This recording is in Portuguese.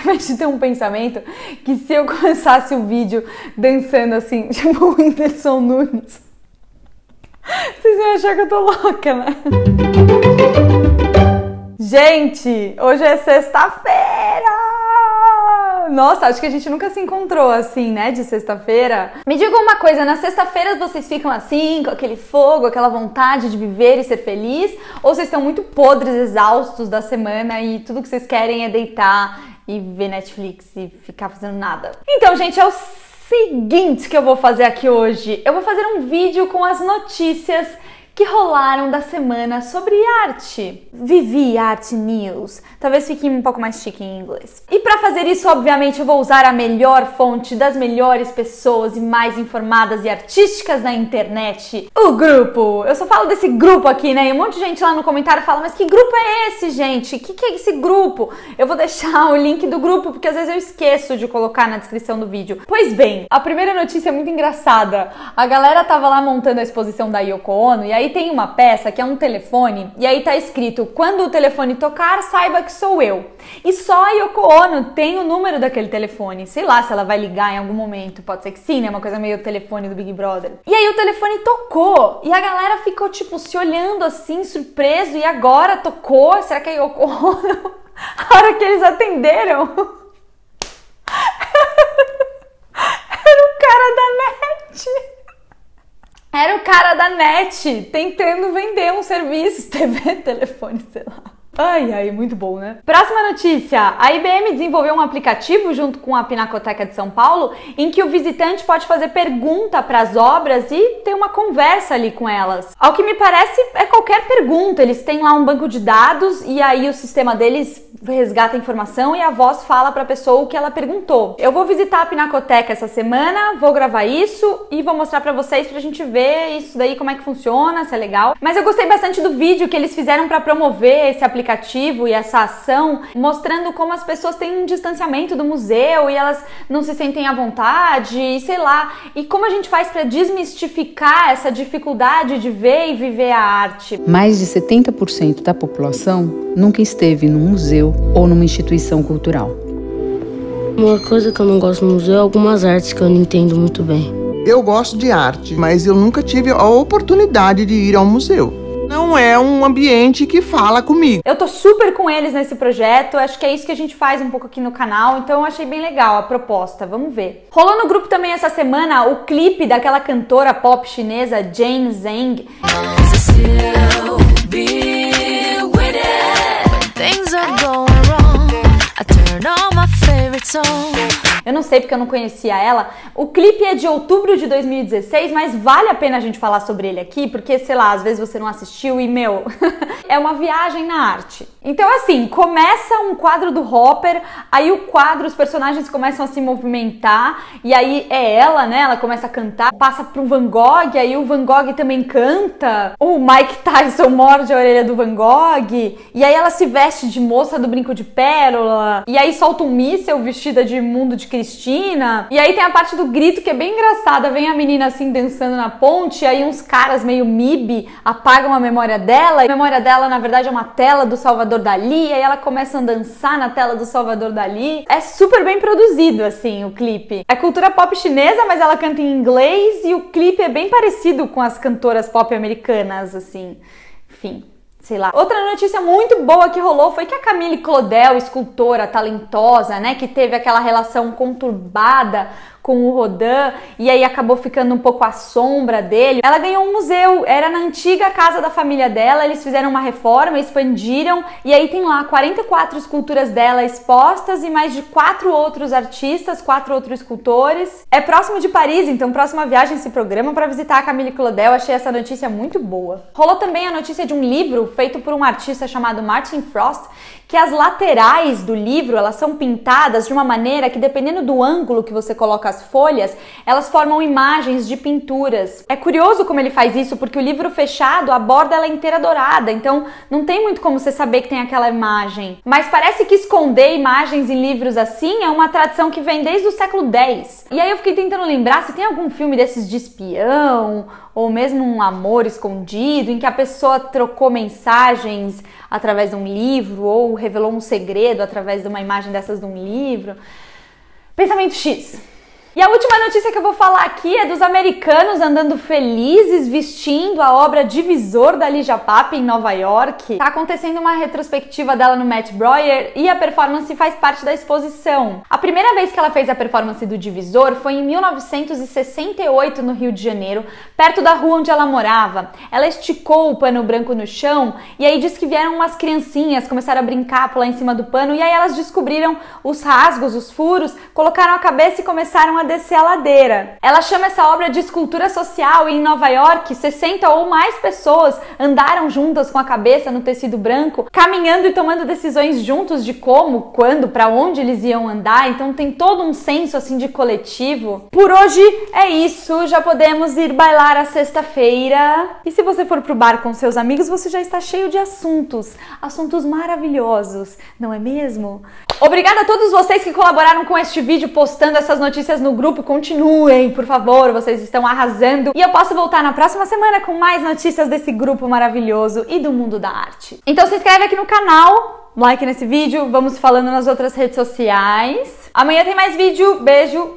acabei de ter um pensamento que se eu começasse o vídeo dançando assim, tipo o Whindersson Nunes, vocês iam achar que eu tô louca, né? Gente, hoje é sexta-feira! Nossa, acho que a gente nunca se encontrou assim, né, de sexta-feira. Me digam uma coisa, na sexta-feira vocês ficam assim, com aquele fogo, aquela vontade de viver e ser feliz? Ou vocês estão muito podres, exaustos da semana e tudo que vocês querem é deitar e ver Netflix e ficar fazendo nada? Então, gente, é o seguinte que eu vou fazer aqui hoje. Eu vou fazer um vídeo com as notícias que rolaram da semana sobre arte. Vivi Art News. Talvez fique um pouco mais chique em inglês. E para fazer isso, obviamente, eu vou usar a melhor fonte das melhores pessoas e mais informadas e artísticas da internet, o grupo. Eu só falo desse grupo aqui, né? E um monte de gente lá no comentário fala, mas que grupo é esse, gente? O que é esse grupo? Eu vou deixar o link do grupo, porque às vezes eu esqueço de colocar na descrição do vídeo. Pois bem, a primeira notícia é muito engraçada. A galera tava lá montando a exposição da Yoko Ono, e aí tem uma peça que é um telefone, e aí tá escrito, quando o telefone tocar, saiba que sou eu. E só a Yoko Ono tem o número daquele telefone. Sei lá se ela vai ligar em algum momento, pode ser que sim, né? Uma coisa meio telefone do Big Brother. E aí o telefone tocou, e a galera ficou tipo se olhando assim, surpreso, e agora tocou? Será que é a Yoko Ono? A hora que eles atenderam, era o cara da NET. Era o cara da NET tentando vender um serviço, TV, telefone, sei lá. Ai, ai, muito bom, né? Próxima notícia. A IBM desenvolveu um aplicativo junto com a Pinacoteca de São Paulo em que o visitante pode fazer pergunta para as obras e ter uma conversa ali com elas. Ao que me parece, é qualquer pergunta. Eles têm lá um banco de dados e aí o sistema deles resgata a informação e a voz fala para a pessoa o que ela perguntou. Eu vou visitar a Pinacoteca essa semana, vou gravar isso e vou mostrar para vocês pra gente ver isso daí, como é que funciona, se é legal. Mas eu gostei bastante do vídeo que eles fizeram para promover esse aplicativo e essa ação, mostrando como as pessoas têm um distanciamento do museu e elas não se sentem à vontade, e sei lá, e como a gente faz para desmistificar essa dificuldade de ver e viver a arte. Mais de 70% da população nunca esteve num museu ou numa instituição cultural. Uma coisa que eu não gosto no museu é algumas artes que eu não entendo muito bem. Eu gosto de arte, mas eu nunca tive a oportunidade de ir ao museu. Não é um ambiente que fala comigo. Eu tô super com eles nesse projeto, acho que é isso que a gente faz um pouco aqui no canal, então eu achei bem legal a proposta, vamos ver. Rolou no grupo também essa semana o clipe daquela cantora pop chinesa Jane Zhang. Eu não sei porque eu não conhecia ela. O clipe é de outubro de 2016, mas vale a pena a gente falar sobre ele aqui, porque, sei lá, às vezes você não assistiu e, meu, é uma viagem na arte. Então, assim, começa um quadro do Hopper, aí o quadro, os personagens começam a se movimentar, e aí é ela, né, ela começa a cantar, passa pro Van Gogh, aí o Van Gogh também canta, o Mike Tyson morde a orelha do Van Gogh, e aí ela se veste de moça do Brinco de Pérola, e aí solta um míssel vestida de Mundo de Cristina, e aí tem a parte do grito que é bem engraçada, vem a menina assim dançando na ponte, e aí uns caras meio MIB apagam a memória dela, e a memória dela na verdade é uma tela do Salvador Dalí, e aí ela começa a dançar na tela do Salvador Dalí. É super bem produzido assim o clipe. É cultura pop chinesa, mas ela canta em inglês e o clipe é bem parecido com as cantoras pop americanas, assim, enfim. Sei lá. Outra notícia muito boa que rolou foi que a Camille Claudel, escultora talentosa, né, que teve aquela relação conturbada com o Rodin e aí acabou ficando um pouco à sombra dele. Ela ganhou um museu, era na antiga casa da família dela, eles fizeram uma reforma, expandiram e aí tem lá 44 esculturas dela expostas e mais de 4 outros artistas, 4 outros escultores. É próximo de Paris, então próxima viagem se programa para visitar a Camille Claudel. Achei essa notícia muito boa. Rolou também a notícia de um livro feito por um artista chamado Martin Frost, que as laterais do livro, elas são pintadas de uma maneira que, dependendo do ângulo que você coloca as folhas, elas formam imagens de pinturas. É curioso como ele faz isso, porque o livro fechado, a borda ela é inteira dourada, então não tem muito como você saber que tem aquela imagem. Mas parece que esconder imagens em livros assim é uma tradição que vem desde o século X. E aí eu fiquei tentando lembrar se tem algum filme desses de espião, ou mesmo um amor escondido, em que a pessoa trocou mensagens através de um livro, ou revelou um segredo através de uma imagem dessas de um livro. Pensamento X. E a última notícia que eu vou falar aqui é dos americanos andando felizes vestindo a obra Divisor da Ligia Pape em Nova York. Tá acontecendo uma retrospectiva dela no Met Breuer e a performance faz parte da exposição. A primeira vez que ela fez a performance do Divisor foi em 1968 no Rio de Janeiro, perto da rua onde ela morava. Ela esticou o pano branco no chão e aí diz que vieram umas criancinhas, começaram a brincar, pular em cima do pano e aí elas descobriram os rasgos, os furos, colocaram a cabeça e começaram a descer a ladeira. Ela chama essa obra de escultura social e em Nova York, 60 ou mais pessoas andaram juntas com a cabeça no tecido branco, caminhando e tomando decisões juntos de como, quando, para onde eles iam andar, então tem todo um senso assim de coletivo. Por hoje é isso, já podemos ir bailar a sexta-feira. E se você for pro bar com seus amigos, você já está cheio de assuntos maravilhosos, não é mesmo? Obrigada a todos vocês que colaboraram com este vídeo postando essas notícias no grupo. Continuem, por favor, vocês estão arrasando. E eu posso voltar na próxima semana com mais notícias desse grupo maravilhoso e do mundo da arte. Então se inscreve aqui no canal, like nesse vídeo, vamos falando nas outras redes sociais. Amanhã tem mais vídeo, beijo!